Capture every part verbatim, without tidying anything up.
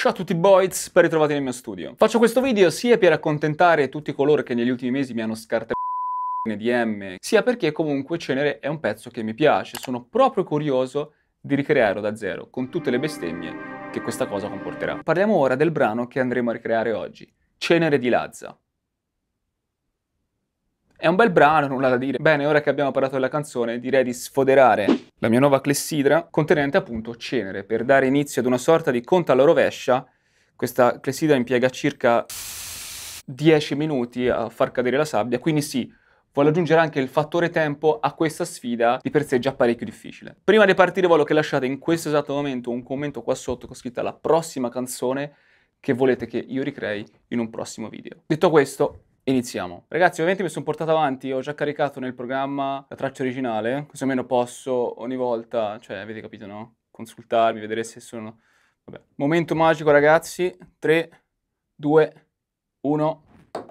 Ciao a tutti boys, ben ritrovati nel mio studio. Faccio questo video sia per accontentare tutti coloro che negli ultimi mesi mi hanno scartato nei D M, sia perché comunque Cenere è un pezzo che mi piace. Sono proprio curioso di ricrearlo da zero, con tutte le bestemmie che questa cosa comporterà. Parliamo ora del brano che andremo a ricreare oggi, Cenere di Lazza. È un bel brano, nulla da dire. Bene, ora che abbiamo parlato della canzone, direi di sfoderare la mia nuova clessidra contenente appunto cenere, per dare inizio ad una sorta di conto alla rovescia. Questa clessidra impiega circa dieci minuti a far cadere la sabbia, quindi sì, voglio aggiungere anche il fattore tempo a questa sfida, di per sé già parecchio difficile. Prima di partire voglio che lasciate in questo esatto momento un commento qua sotto con scritta la prossima canzone che volete che io ricrei in un prossimo video. Detto questo, iniziamo. Ragazzi, ovviamente mi sono portato avanti, ho già caricato nel programma la traccia originale, così almeno posso ogni volta, cioè avete capito, no? Consultarmi, vedere se sono... Vabbè. Momento magico ragazzi, tre, due, uno...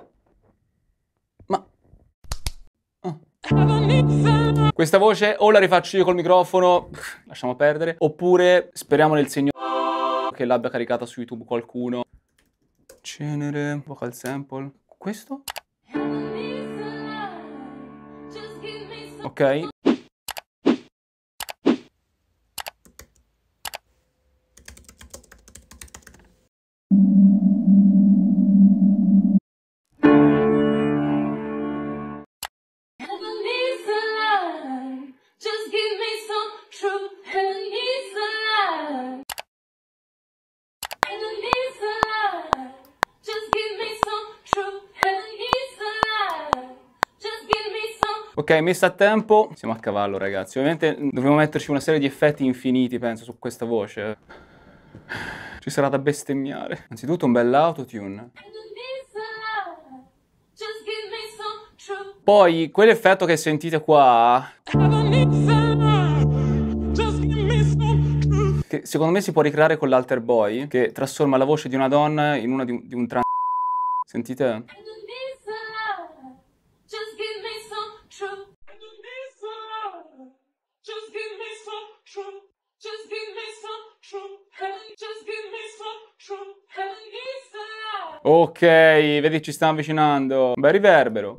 Ma... Oh. Questa voce o la rifaccio io col microfono, lasciamo perdere, oppure speriamo nel segno che l'abbia caricata su YouTube qualcuno. Cenere, vocal sample... Questo? Ok. Ok, messa a tempo. Siamo a cavallo, ragazzi. Ovviamente dobbiamo metterci una serie di effetti infiniti, penso, su questa voce. Ci sarà da bestemmiare. Anzitutto un bel autotune. Poi, quell'effetto che sentite qua, che secondo me si può ricreare con l'Alter Boy, che trasforma la voce di una donna in una di un, di un trans. Sentite? Ok, vedi, ci stiamo avvicinando. Bel riverbero.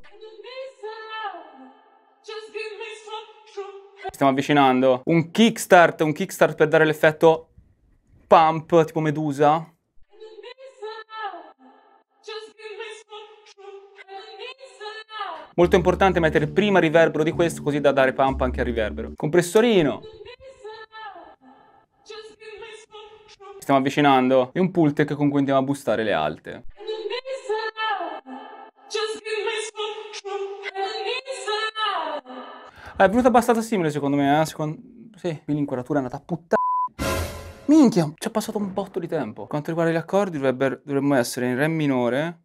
Ci stiamo avvicinando. Un kickstart, un kickstart per dare l'effetto pump, tipo Medusa. Molto importante mettere prima il riverbero di questo, così da dare pump anche al riverbero. Compressorino. Ci stiamo avvicinando. E un Pultec con cui andiamo a boostare le alte. Ah, è venuta abbastanza simile secondo me, eh? Secondo... Sì, l'inquadratura è andata a puttana. Minchia, ci è passato un botto di tempo. Quanto riguarda gli accordi dovrebbero, dovremmo essere in Re minore.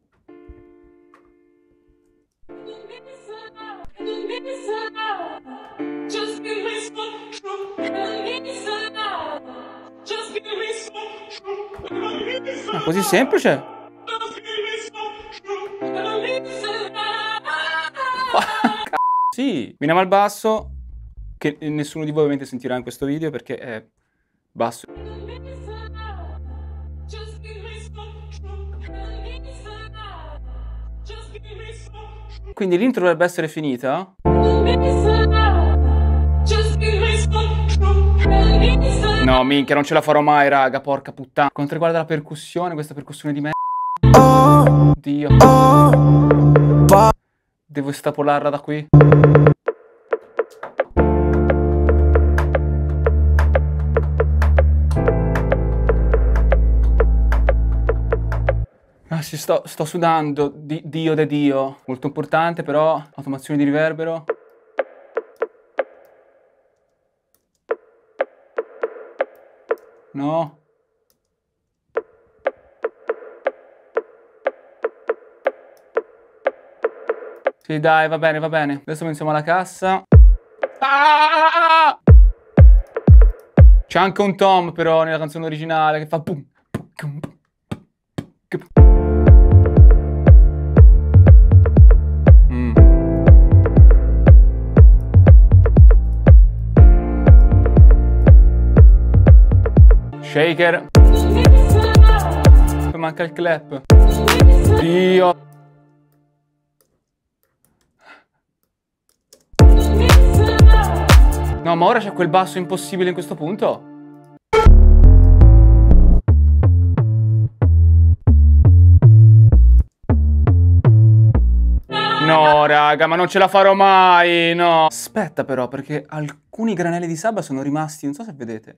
Ah, così semplice? Sì, veniamo al basso, che nessuno di voi ovviamente sentirà in questo video perché è basso. Quindi l'intro dovrebbe essere finita. No, minchia, non ce la farò mai, raga, porca puttana. Quanto riguarda la percussione, questa percussione di me... Dio. Devo estrapolarla da qui. Ah, sì, sto, sto sudando. Di, Dio de Dio. Molto importante, però. Automazione di riverbero. No. Sì, dai, va bene, va bene. Adesso pensiamo alla cassa. Ah! C'è anche un tom, però, nella canzone originale, che fa boom. Mm. Shaker. manca il clap. Dio. No, ma ora c'è quel basso impossibile in questo punto. No, raga, ma non ce la farò mai, no. Aspetta però, perché alcuni granelli di sabbia sono rimasti, non so se vedete.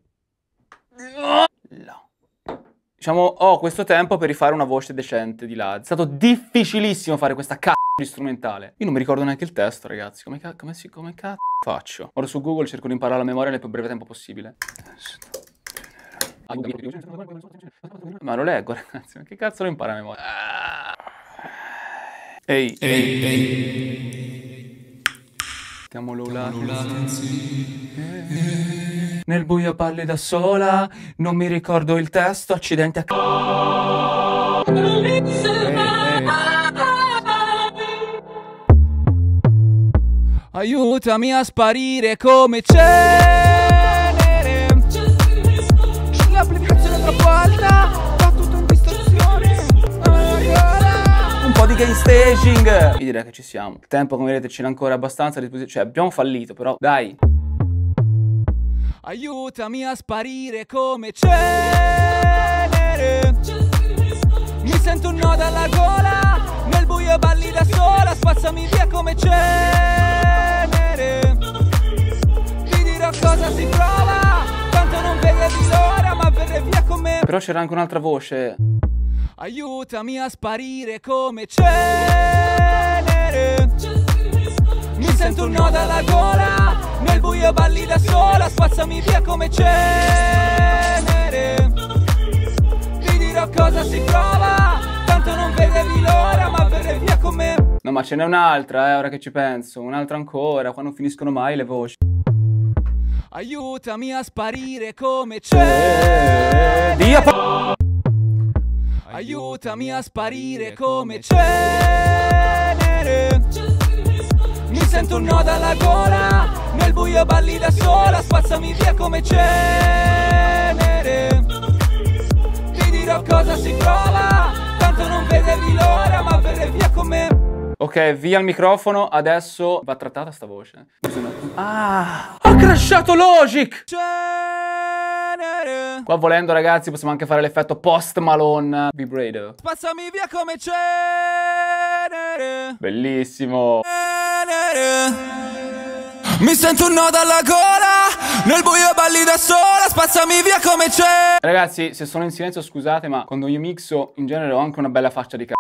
No. Diciamo, ho questo tempo per rifare una voce decente di là. È stato difficilissimo fare questa c***o di strumentale. Io non mi ricordo neanche il testo, ragazzi. Come c***o come si, come c***o faccio? Ora su Google cerco di imparare la memoria nel più breve tempo possibile. Ma lo leggo, ragazzi. Ma che cazzo lo impara a memoria? Ehi, ehi, ehi. Stiamo low latency. Eh. Nel buio balli da sola. Non mi ricordo il testo. Accidenti a c***o. Ehi, ehi. Aiutami a sparire come cenere. L'applicazione è troppo alta. Fa tutto in distorsione. Un po' di game staging. Io direi che ci siamo. Il tempo, come vedete, ce n'è ancora abbastanza a disposizione. Cioè, abbiamo fallito, però dai. Aiutami a sparire come cenere. Mi sento un nodo alla gola. Nel buio balli da sola. Spazzami via come cenere. Ti dirò cosa si prova. Tanto non vedevi l'ora, ma verrei via con me. Però c'era anche un'altra voce. Aiutami a sparire come cenere. Mi sento un nodo alla gola. Nel buio balli da sola. Spazzami via come cenere. Ti dirò cosa si prova. Tanto non vedevi l'ora, ma verrei via con me. No, ma ce n'è un'altra, eh, ora che ci penso. Un'altra ancora, qua non finiscono mai le voci. Aiutami a sparire come cenere. Dio, aiutami a sparire come cenere. Mi sento un nodo alla gola. Nel buio balli da sola. Spazzami via come cenere. Ti dirò cosa si prova. Tanto non vedevi l'ora, ma verrei via con me. Ok, via il microfono. Adesso va trattata sta voce. Ah, ho crashato Logic. Cenere. Qua volendo, ragazzi, possiamo anche fare l'effetto Post Malone vibrato. Spazzami via come cenere. Bellissimo. Mi sento un nodo alla gola. Nel buio balli da sola. Spazzami via come cenere. Ragazzi, se sono in silenzio scusate, ma quando io mixo in genere ho anche una bella faccia di c***o.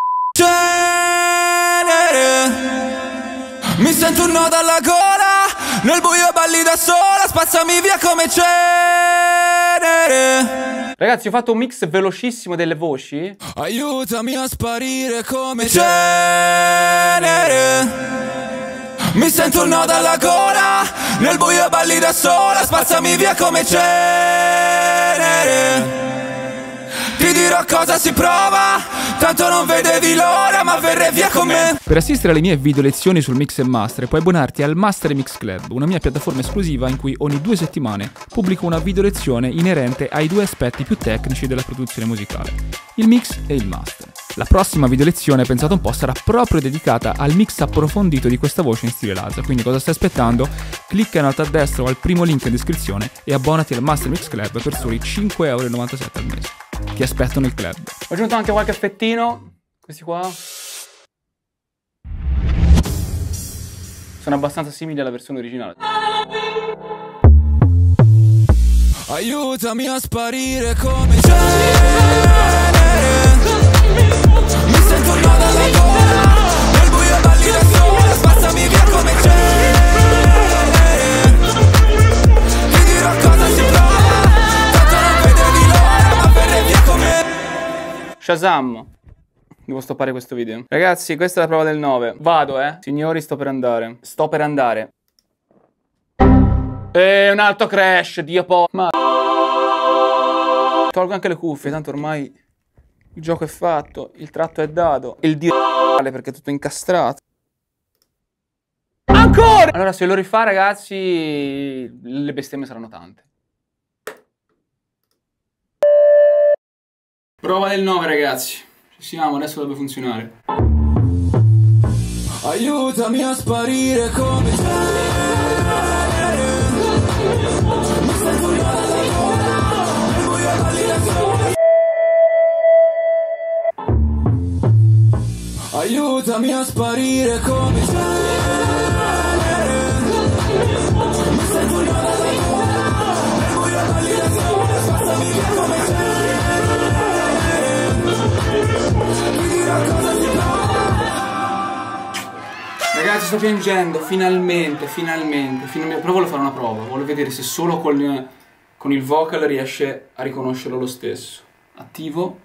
Mi sento un nodo alla gola. Nel buio balli da sola. Spazzami via come cenere. Ragazzi, ho fatto un mix velocissimo delle voci. Aiutami a sparire come cenere. Mi sento un nodo alla gola. Nel buio balli da sola. Spazzami via come cenere. Ti dirò cosa si prova. Tanto non vedevi l'ora, ma verrei via con me. Per assistere alle mie video lezioni sul mix e master puoi abbonarti al Master Mix Club, una mia piattaforma esclusiva in cui ogni due settimane pubblico una video lezione inerente ai due aspetti più tecnici della produzione musicale, il mix e il master. La prossima video lezione, pensate un po', sarà proprio dedicata al mix approfondito di questa voce in stile Lazza, quindi cosa stai aspettando? Clicca in alto a destra o al primo link in descrizione e abbonati al Master Mix Club per soli cinque e novantasette euro al mese. Ti aspetto nel club. Ho aggiunto anche qualche effettino. Questi qua sono abbastanza simili alla versione originale. Aiutami a sparire come cenere. Mi sento un nodo alla gola. Nel buio balli da sola. Spazzami via come cenere. Ti dirò cosa si prova. Tanto non vedevi l'ora, ma verrei via con me. Shazam. Devo stoppare questo video. Ragazzi, questa è la prova del nove. Vado, eh. Signori, sto per andare. Sto per andare. E un altro crash, Dio po'. Ma tolgo anche le cuffie, tanto ormai il gioco è fatto, il tratto è dato. Il dio perché è tutto incastrato. Ancora! Allora, se lo rifà, ragazzi, le bestemmie saranno tante. Prova del nove, ragazzi. Ci siamo, adesso dovrebbe funzionare. Aiutami a sparire come Aiutami a sparire come mi sento una dalla gola, nel buio dall'illusione, spazzami via come mi dirà cosa si prova. Ragazzi, sto piangendo, finalmente, finalmente, finalmente. Però voglio fare una prova, voglio vedere se solo con, con il vocal riesce a riconoscerlo lo stesso. Attivo.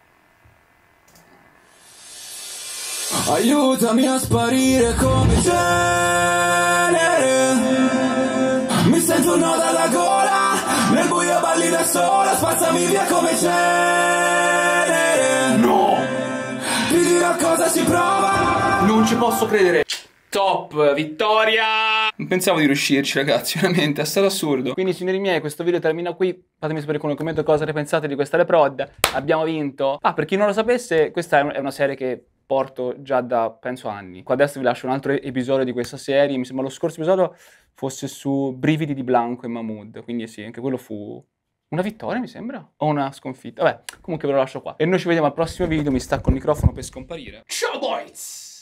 Aiutami a sparire come cenere, mi sento un nodo alla gola, nel buio balli da sola, spazzami via come cenere. No! Mi dirà cosa si prova. Non ci posso credere. Top, vittoria! Non pensavo di riuscirci, ragazzi, veramente, è stato assurdo. Quindi, signori miei, questo video termina qui. Fatemi sapere con un commento cosa ne pensate di questa Leprod. Abbiamo vinto. Ah, per chi non lo sapesse, questa è una serie che porto già da, penso, anni. Qua adesso vi lascio un altro episodio di questa serie. Mi sembra lo scorso episodio fosse su Brividi di Blanco e Mahmood. Quindi sì, anche quello fu una vittoria, mi sembra? O una sconfitta? Vabbè, comunque ve lo lascio qua. E noi ci vediamo al prossimo video. Mi stacco il microfono per scomparire. Ciao boys!